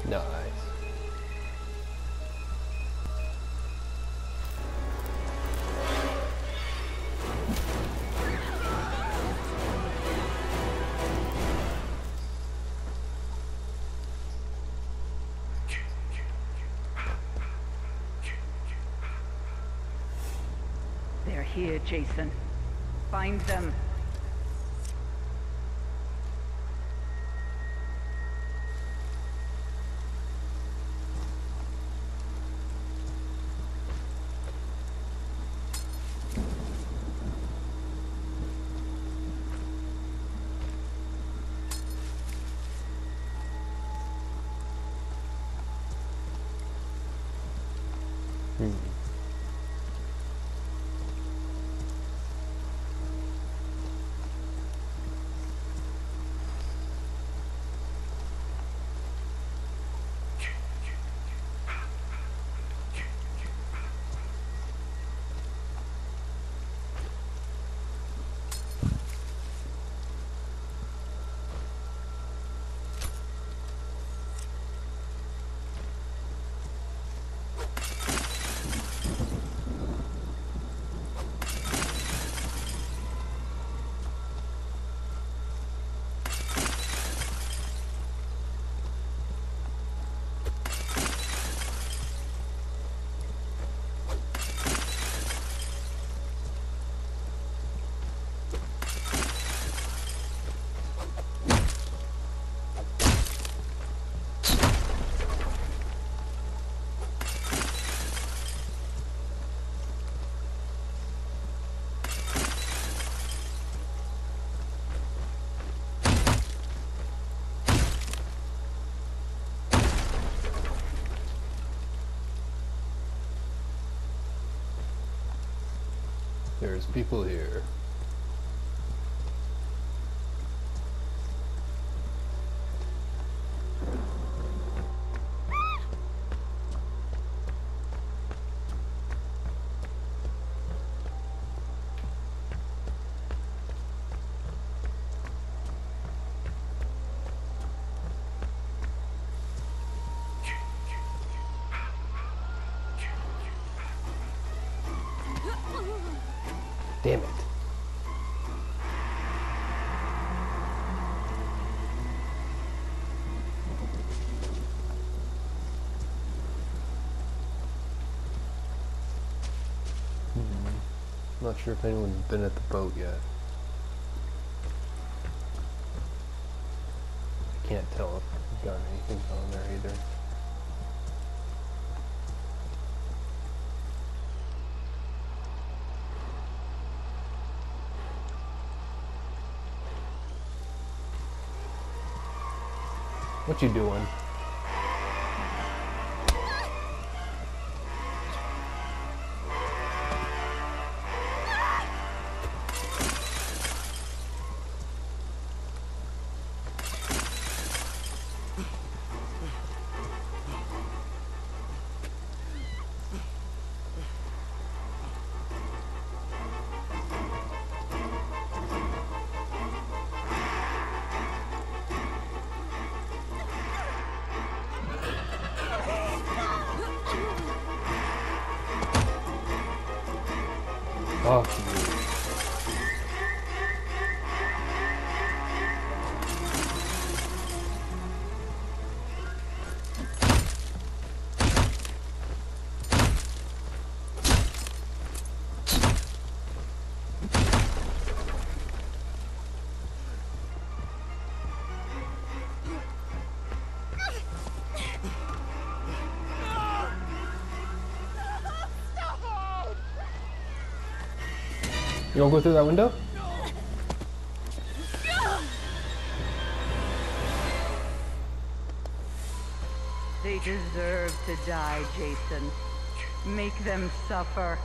Nice. They're here, Jason. Find them. There's people here. Damn it. Not sure if anyone's been at the boat yet. I can't tell if we've got anything on there either. What you doing? Fuck you. You wanna go through that window? They deserve to die, Jason. Make them suffer.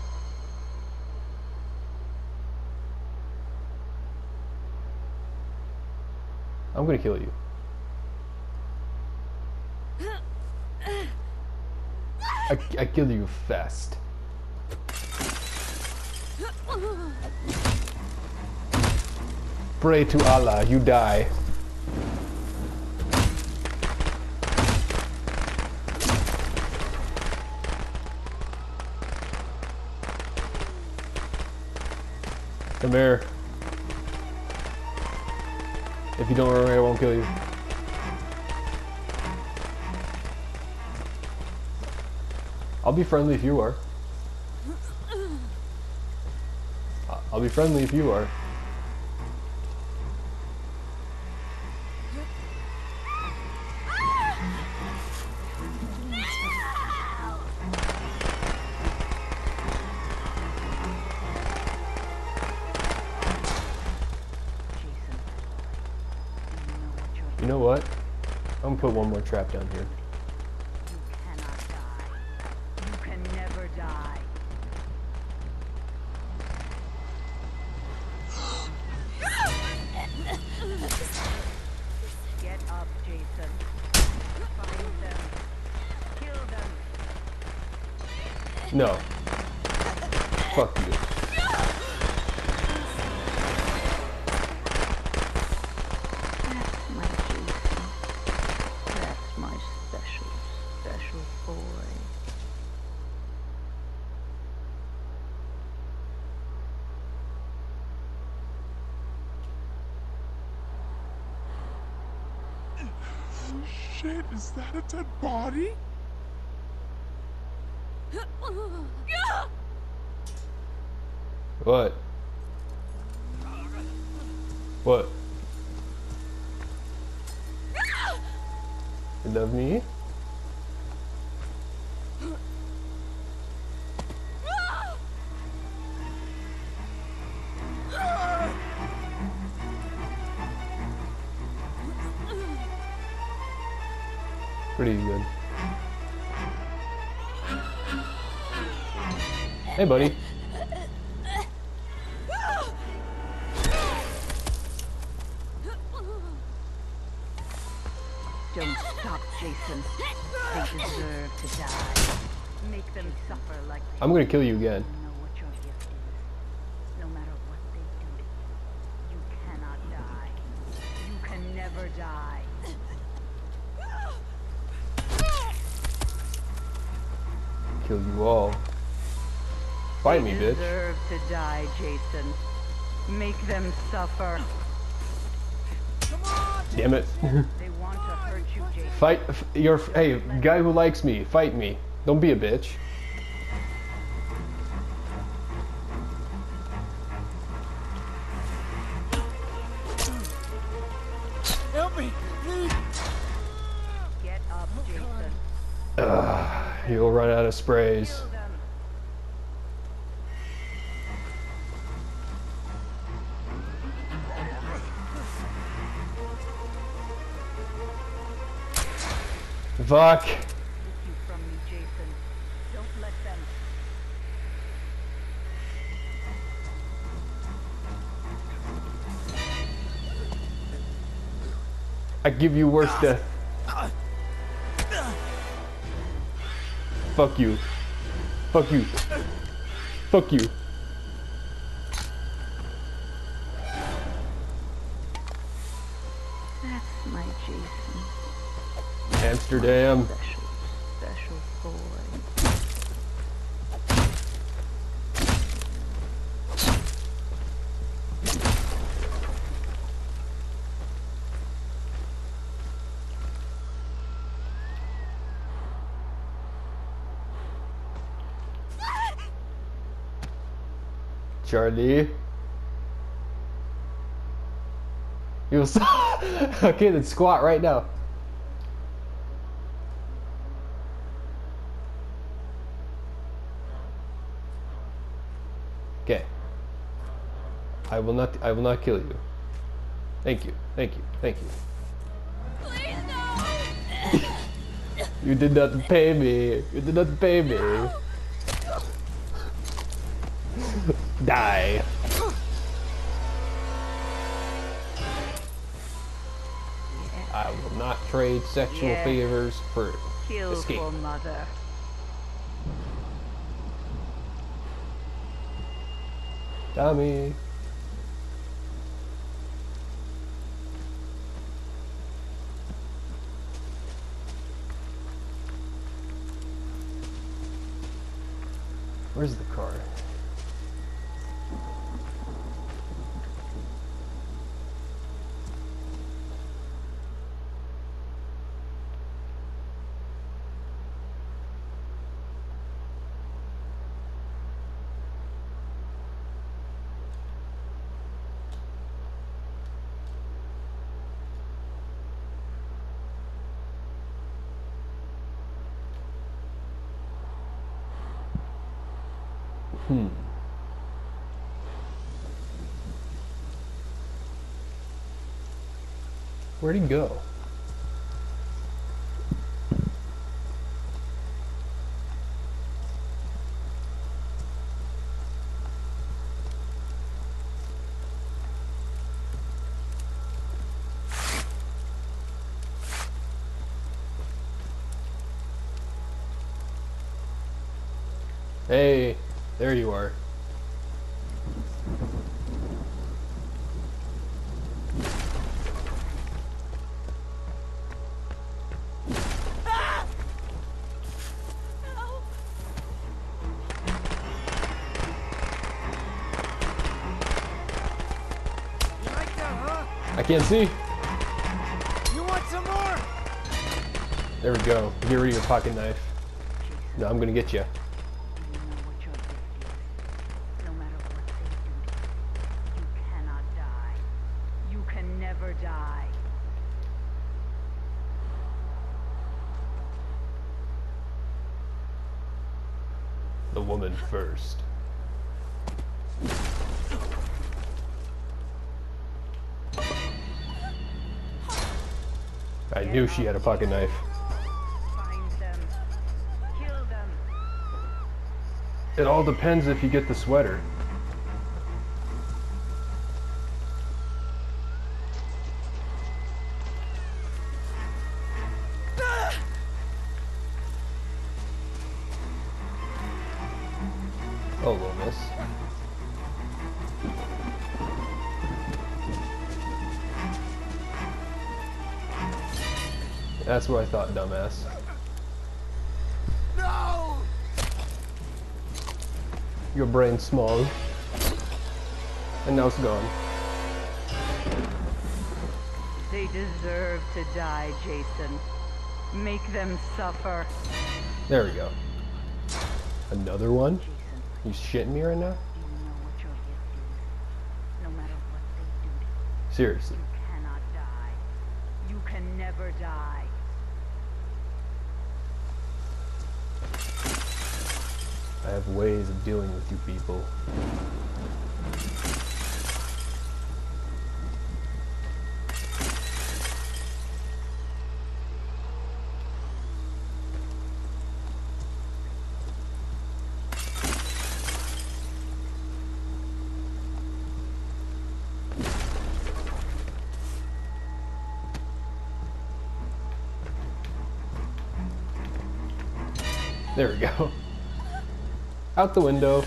I'm gonna kill you. I killed you fast. Pray to Allah, you die. Come here. If you don't run away, I won't kill you. I'll be friendly if you are. I'll be friendly if you are. You know what? I'm gonna put one more trap down here. You cannot die. You can never die. Get up, Jason. Find them. Kill them. No. Fuck you. That's my Jason. That's my special boy. Shit, is that a dead body? What? What? You love me? Pretty good. Hey, buddy. Don't stop, Jason. They deserve to die. Make them suffer like they I'm gonna kill you again. know what your gift is. No matter what they do to you, you cannot die. You can never die. Kill you all. Fight me, They bitch. deserve to die, Jason. Make them suffer. Damn it. They want to hurt you, Jason. Fight. Hey, guy who likes me, fight me. Don't be a bitch. Help me, please. Get up, Jason. You'll run out of sprays. Kill them. Fuck. Take you from me, Jason. Don't let them. I give you worse death. Fuck you. Fuck you. Fuck you. That's my Jason. Amsterdam. Special boy. Charlie. You'll okay, then squat right now. Okay. I will not kill you. Thank you. Thank you. Thank you. Please no! You did not pay me. You did not pay me. Die. I will not trade sexual Yeah. favors for Kill escape. for mother. Tommy. Where's the car? Where'd he go? Hey, there you are. You like that, huh? I can't see. You want some more? There we go. Get rid of your pocket knife. No, I'm gonna get you. You know what your gift is. No matter what they do to you, you cannot die. You can never die. The woman first. I knew she had a pocket knife. Find them. Kill them. It all depends if you get the sweater. Oh, little miss. That's what I thought, dumbass. No! Your brain's small. And now it's gone. They deserve to die, Jason. Make them suffer. There we go. Another one? Jason, You shitting me right now? you know what your gift is. No matter what they do to you, Seriously. you cannot die. You can never die. I have ways of dealing with you people. There we go. Out the window.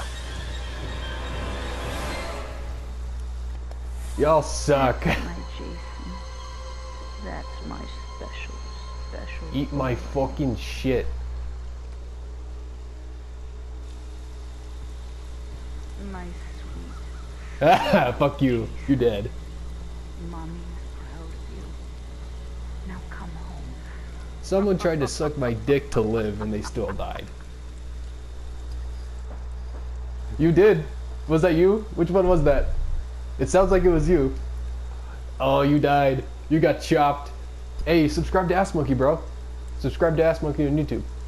Y'all suck. My Jason. That's my special. Eat my fucking shit. My sweet. Fuck you. You're dead. Mommy's proud of you. Now come home. Someone tried to suck my dick to live and they still died. You did. Was that you? Which one was that? It sounds like it was you. Oh, you died. You got chopped. Hey, subscribe to Ass Monkey, bro. Subscribe to Ass Monkey on YouTube.